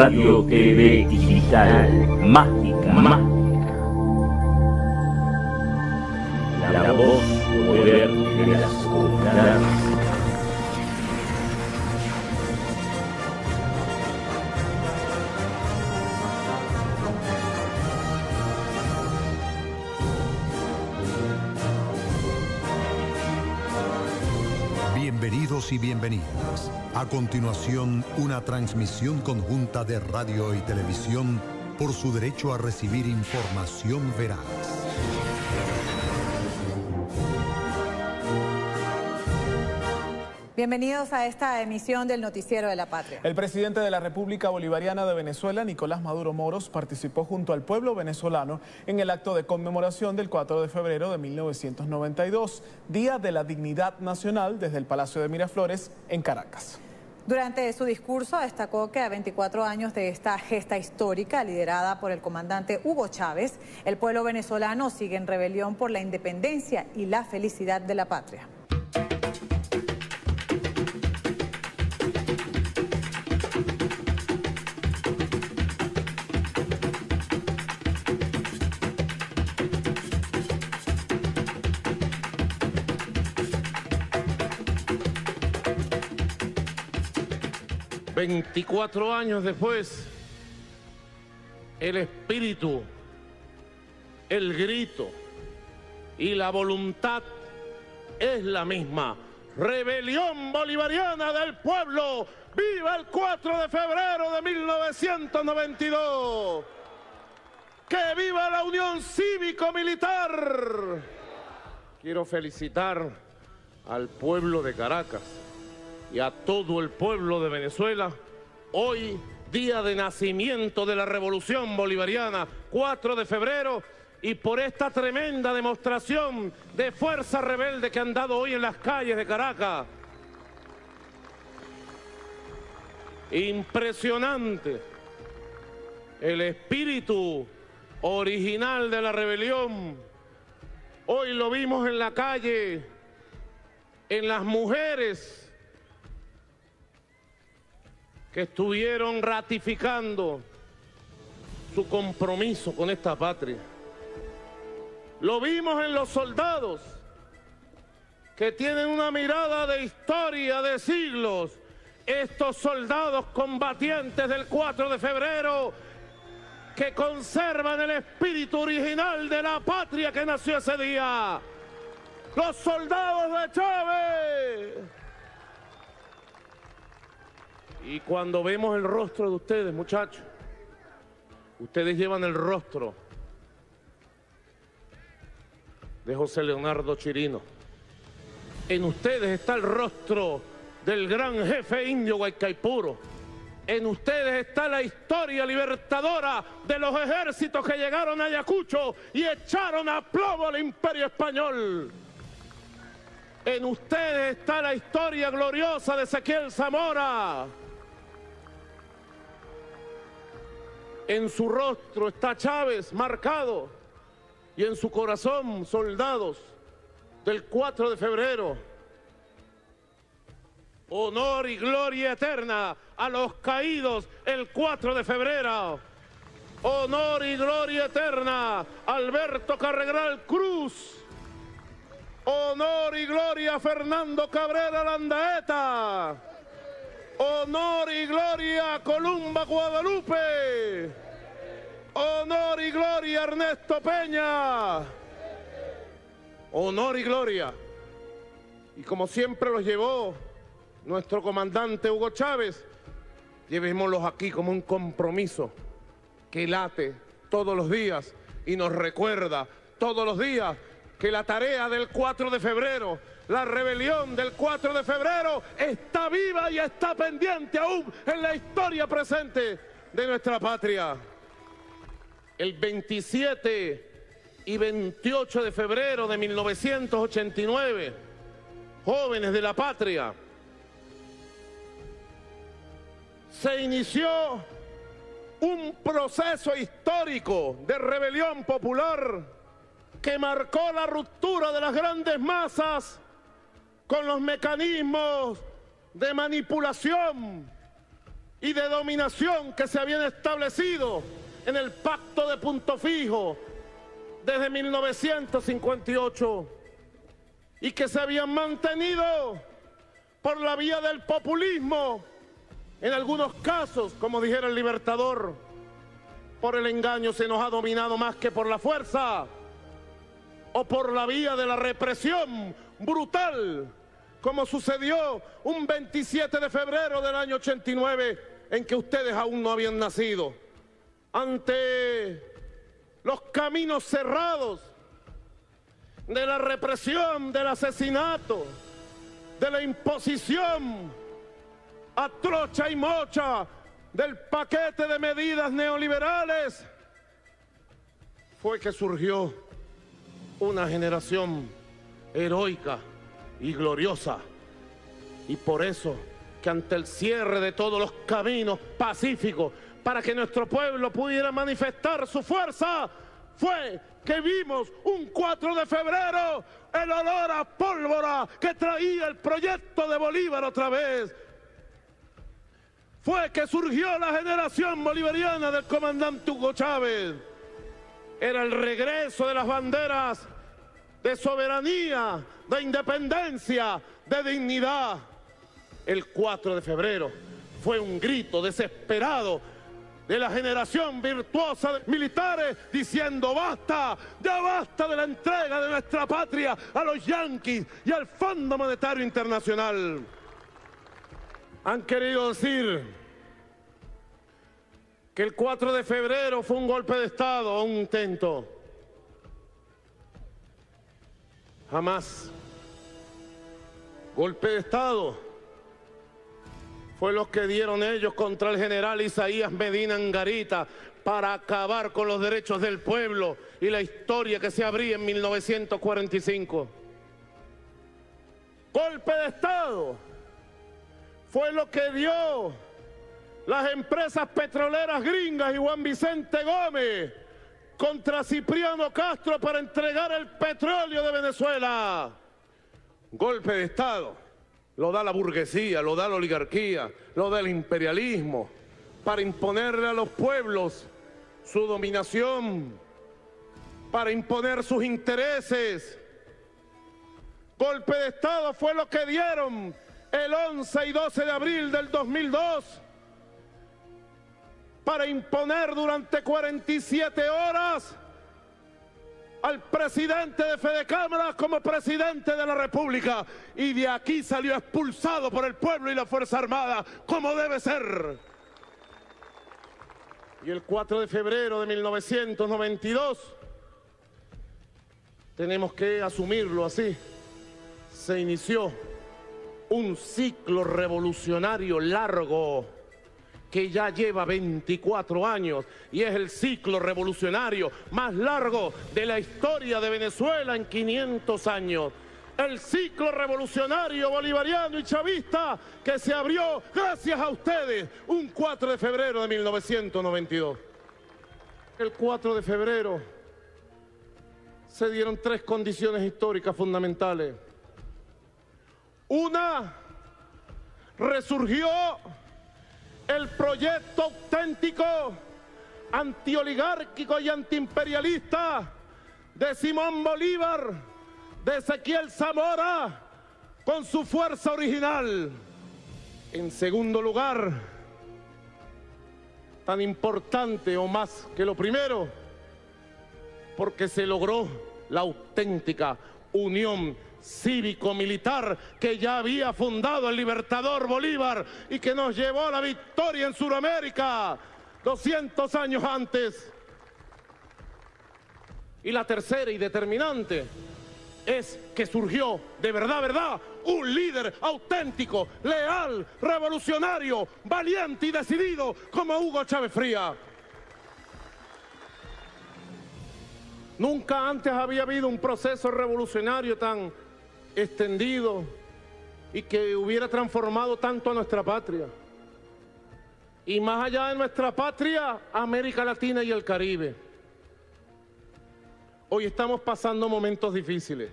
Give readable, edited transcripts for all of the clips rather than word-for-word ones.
Radio TV Digital, mágica, mágica. La voz poder de las comunidades. Bienvenidos y bienvenidas. A continuación, una transmisión conjunta de radio y televisión por su derecho a recibir información veraz. Bienvenidos a esta emisión del Noticiero de la Patria. El presidente de la República Bolivariana de Venezuela, Nicolás Maduro Moros, participó junto al pueblo venezolano en el acto de conmemoración del 4 de febrero de 1992, Día de la Dignidad Nacional, desde el Palacio de Miraflores, en Caracas. Durante su discurso destacó que a 24 años de esta gesta histórica liderada por el comandante Hugo Chávez, el pueblo venezolano sigue en rebelión por la independencia y la felicidad de la patria. ...24 años después... el espíritu, el grito y la voluntad es la misma. Rebelión bolivariana del pueblo. ¡Viva el 4 de febrero de 1992! ¡Que viva la Unión Cívico-Militar! Quiero felicitar al pueblo de Caracas y a todo el pueblo de Venezuela, hoy, día de nacimiento de la Revolución Bolivariana, 4 de febrero, y por esta tremenda demostración de fuerza rebelde que han dado hoy en las calles de Caracas. Impresionante el espíritu original de la rebelión. Hoy lo vimos en la calle, en las mujeres que estuvieron ratificando su compromiso con esta patria. Lo vimos en los soldados que tienen una mirada de historia de siglos. Estos soldados combatientes del 4 de febrero que conservan el espíritu original de la patria que nació ese día. Los soldados de Chávez. Y cuando vemos el rostro de ustedes, muchachos, ustedes llevan el rostro de José Leonardo Chirino. En ustedes está el rostro del gran jefe indio Guaycaipuro. En ustedes está la historia libertadora de los ejércitos que llegaron a Ayacucho y echaron a plomo al Imperio Español. En ustedes está la historia gloriosa de Ezequiel Zamora. En su rostro está Chávez marcado y en su corazón soldados del 4 de febrero. Honor y gloria eterna a los caídos el 4 de febrero. Honor y gloria eterna a Alberto Carregral Cruz. Honor y gloria a Fernando Cabrera Landaeta. Honor y gloria a Columba Guadalupe. Honor y gloria a Ernesto Peña. Honor y gloria. Y como siempre los llevó nuestro comandante Hugo Chávez, llevémoslos aquí como un compromiso que late todos los días y nos recuerda todos los días que la tarea del 4 de febrero, la rebelión del 4 de febrero está viva y está pendiente aún en la historia presente de nuestra patria. El 27 y 28 de febrero de 1989, jóvenes de la patria, se inició un proceso histórico de rebelión popular que marcó la ruptura de las grandes masas con los mecanismos de manipulación y de dominación que se habían establecido en el Pacto de Punto Fijo desde 1958 y que se habían mantenido por la vía del populismo, en algunos casos, como dijera el Libertador, por el engaño se nos ha dominado más que por la fuerza, o por la vía de la represión brutal, como sucedió un 27 de febrero del año 89, en que ustedes aún no habían nacido. Ante los caminos cerrados de la represión, del asesinato, de la imposición a trocha y mocha del paquete de medidas neoliberales, fue que surgió una generación heroica y gloriosa. Y por eso que ante el cierre de todos los caminos pacíficos para que nuestro pueblo pudiera manifestar su fuerza, fue que vimos un 4 de febrero el olor a pólvora que traía el proyecto de Bolívar otra vez. Fue que surgió la generación bolivariana del comandante Hugo Chávez. Era el regreso de las banderas de soberanía, de independencia, de dignidad. El 4 de febrero fue un grito desesperado de la generación virtuosa de militares diciendo basta, ya basta de la entrega de nuestra patria a los yanquis y al Fondo Monetario Internacional. Han querido decir que el 4 de febrero fue un golpe de Estado o un intento. Jamás. Golpe de Estado fue lo que dieron ellos contra el general Isaías Medina Angarita para acabar con los derechos del pueblo y la historia que se abría en 1945. Golpe de Estado fue lo que dio las empresas petroleras gringas y Juan Vicente Gómez contra Cipriano Castro para entregar el petróleo de Venezuela. Golpe de Estado lo da la burguesía, lo da la oligarquía, lo da el imperialismo para imponerle a los pueblos su dominación, para imponer sus intereses. Golpe de Estado fue lo que dieron el 11 y 12 de abril del 2002 para imponer durante 47 horas al presidente de Fedecámaras como presidente de la República, y de aquí salió expulsado por el pueblo y la Fuerza Armada, como debe ser. Y el 4 de febrero de 1992, tenemos que asumirlo así, se inició un ciclo revolucionario largo que ya lleva 24 años y es el ciclo revolucionario más largo de la historia de Venezuela en 500 años. El ciclo revolucionario bolivariano y chavista que se abrió gracias a ustedes un 4 de febrero de 1992. El 4 de febrero se dieron 3 condiciones históricas fundamentales. Una, resurgió el proyecto auténtico, antioligárquico y antiimperialista de Simón Bolívar, de Ezequiel Zamora, con su fuerza original. En segundo lugar, tan importante o más que lo primero, porque se logró la auténtica unión cívico-militar que ya había fundado el Libertador Bolívar y que nos llevó a la victoria en Sudamérica 200 años antes. Y la tercera y determinante es que surgió de verdad, un líder auténtico, leal, revolucionario, valiente y decidido como Hugo Chávez Frías. Nunca antes había habido un proceso revolucionario tan extendido y que hubiera transformado tanto a nuestra patria. Y más allá de nuestra patria, América Latina y el Caribe. Hoy estamos pasando momentos difíciles.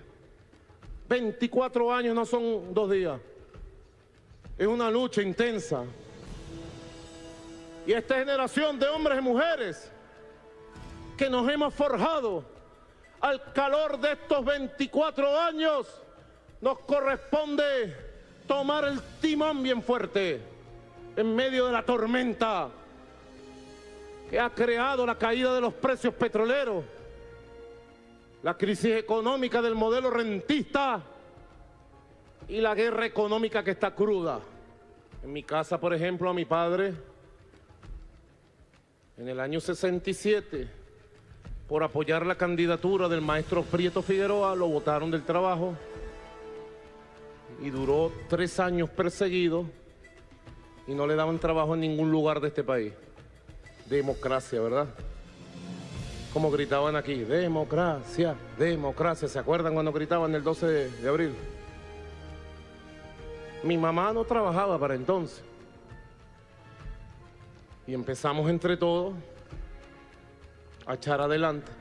24 años no son 2 días. Es una lucha intensa. Y esta generación de hombres y mujeres que nos hemos forjado al calor de estos 24 años, nos corresponde tomar el timón bien fuerte en medio de la tormenta que ha creado la caída de los precios petroleros, la crisis económica del modelo rentista y la guerra económica que está cruda. En mi casa, por ejemplo, a mi padre, en el año 67, por apoyar la candidatura del maestro Prieto Figueroa, lo botaron del trabajo y duró 3 años perseguido y no le daban trabajo en ningún lugar de este país. Democracia, ¿verdad? Como gritaban aquí, democracia, democracia. ¿Se acuerdan cuando gritaban el 12 de abril? Mi mamá no trabajaba para entonces. Y empezamos entre todos a echar adelante.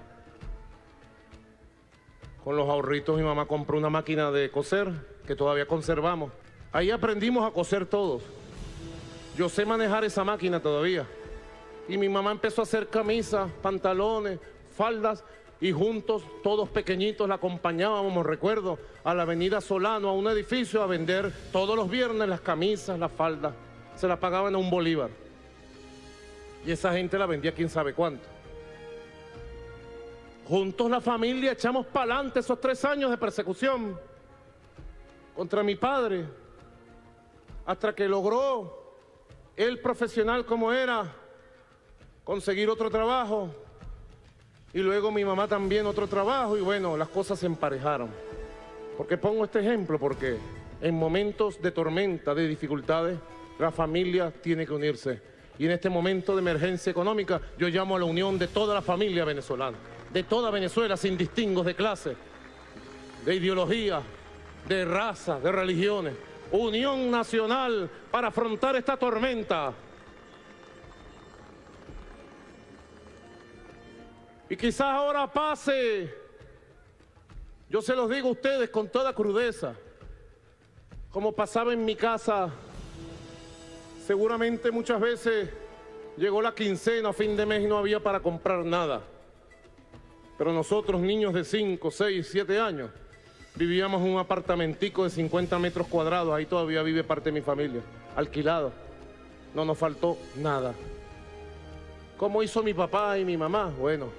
Con los ahorritos mi mamá compró una máquina de coser que todavía conservamos. Ahí aprendimos a coser todos. Yo sé manejar esa máquina todavía. Y mi mamá empezó a hacer camisas, pantalones, faldas, y juntos, todos pequeñitos, la acompañábamos, recuerdo, a la avenida Solano, a un edificio, a vender todos los viernes las camisas, las faldas. Se las pagaban a $1. Y esa gente la vendía quién sabe cuánto. Juntos la familia echamos para adelante esos 3 años de persecución contra mi padre, hasta que logró, él profesional como era, conseguir otro trabajo, y luego mi mamá también otro trabajo, y bueno, las cosas se emparejaron. ¿Por qué pongo este ejemplo? Porque en momentos de tormenta, de dificultades, la familia tiene que unirse. Y en este momento de emergencia económica, yo llamo a la unión de toda la familia venezolana, de toda Venezuela, sin distingos de clase, de ideología, de raza, de religiones. Unión nacional para afrontar esta tormenta. Y quizás ahora pase, yo se los digo a ustedes con toda crudeza, como pasaba en mi casa, seguramente muchas veces llegó la quincena a fin de mes y no había para comprar nada. Pero nosotros, niños de 5, 6, 7 años, vivíamos en un apartamentico de 50 metros cuadrados, ahí todavía vive parte de mi familia, alquilado. No nos faltó nada. ¿Cómo hizo mi papá y mi mamá? Bueno,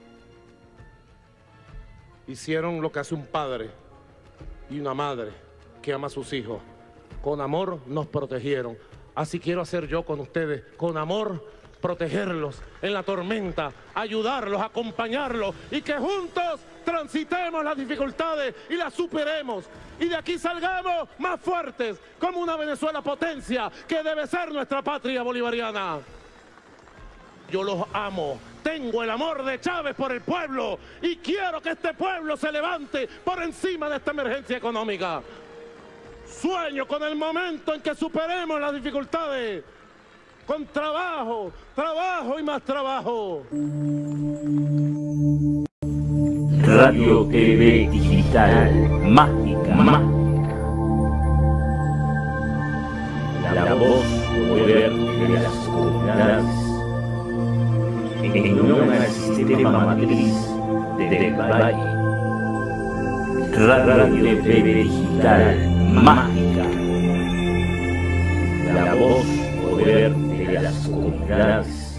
hicieron lo que hace un padre y una madre que ama a sus hijos. Con amor nos protegieron. Así quiero hacer yo con ustedes, con amor, protegerlos en la tormenta, ayudarlos, acompañarlos y que juntos transitemos las dificultades y las superemos. Y de aquí salgamos más fuertes como una Venezuela potencia que debe ser nuestra patria bolivariana. Yo los amo. Tengo el amor de Chávez por el pueblo y quiero que este pueblo se levante por encima de esta emergencia económica. Sueño con el momento en que superemos las dificultades con trabajo, trabajo y más trabajo. Radio TV Digital, mágica, mágica. La voz, poder de las comunidades. En unión al sistema matriz del Valle. Radio TV Digital, mágica. La voz, poder de las comunidades.